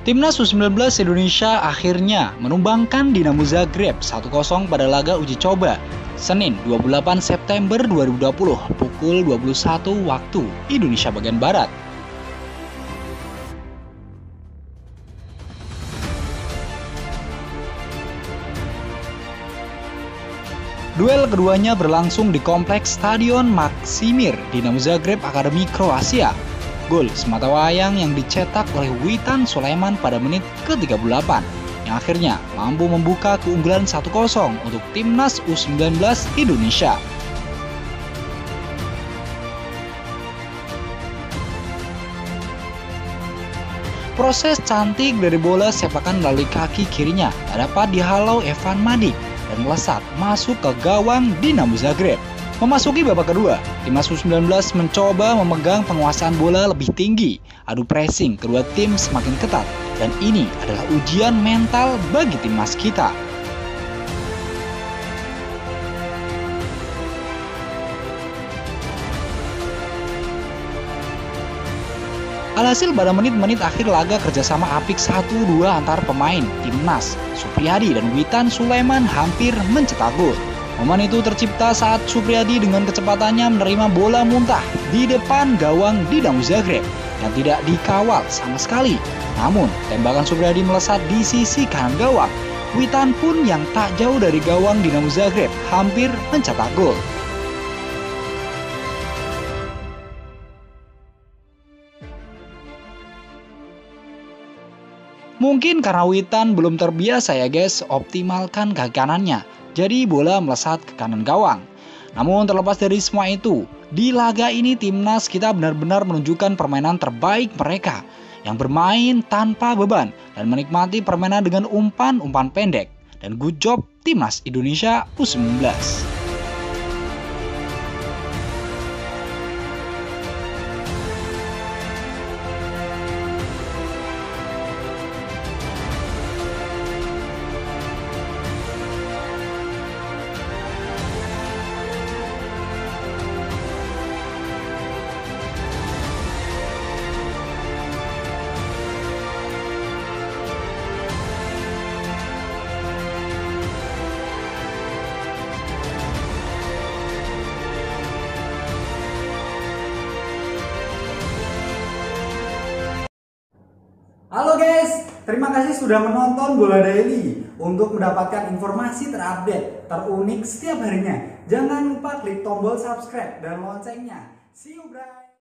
Timnas U19 Indonesia akhirnya menumbangkan Dinamo Zagreb 1-0 pada laga uji coba Senin 28 September 2020 pukul 21 waktu Indonesia bagian Barat. Duel keduanya berlangsung di kompleks Stadion Maksimir Dinamo Zagreb Akademi Kroasia. Gol sematawayang yang dicetak oleh Witan Sulaiman pada menit ke-38 yang akhirnya mampu membuka keunggulan 1-0 untuk Timnas U19 Indonesia. Proses cantik dari bola sepakan melalui kaki kirinya tak dapat dihalau Evan Madik dan melesat masuk ke gawang Dinamo Zagreb. Memasuki babak kedua, Timnas U19 mencoba memegang penguasaan bola lebih tinggi. Adu pressing kedua tim semakin ketat dan ini adalah ujian mental bagi timnas kita. Alhasil pada menit-menit akhir laga kerjasama apik 1-2 antar pemain timnas, Supriyadi dan Witan Sulaiman hampir mencetak gol. Momen itu tercipta saat Supriyadi dengan kecepatannya menerima bola muntah di depan gawang Dinamo Zagreb yang tidak dikawal sama sekali. Namun, tembakan Supriyadi melesat di sisi kanan gawang. Witan pun yang tak jauh dari gawang Dinamo Zagreb hampir mencetak gol. Mungkin karena Witan belum terbiasa ya guys, optimalkan kaki kanannya. Jadi bola melesat ke kanan gawang. Namun terlepas dari semua itu, di laga ini timnas kita benar-benar menunjukkan permainan terbaik mereka yang bermain tanpa beban dan menikmati permainan dengan umpan-umpan pendek. Dan good job timnas Indonesia U19. Halo guys, terima kasih sudah menonton Bola Daily. Untuk mendapatkan informasi terupdate, terunik setiap harinya, jangan lupa klik tombol subscribe dan loncengnya. See you guys.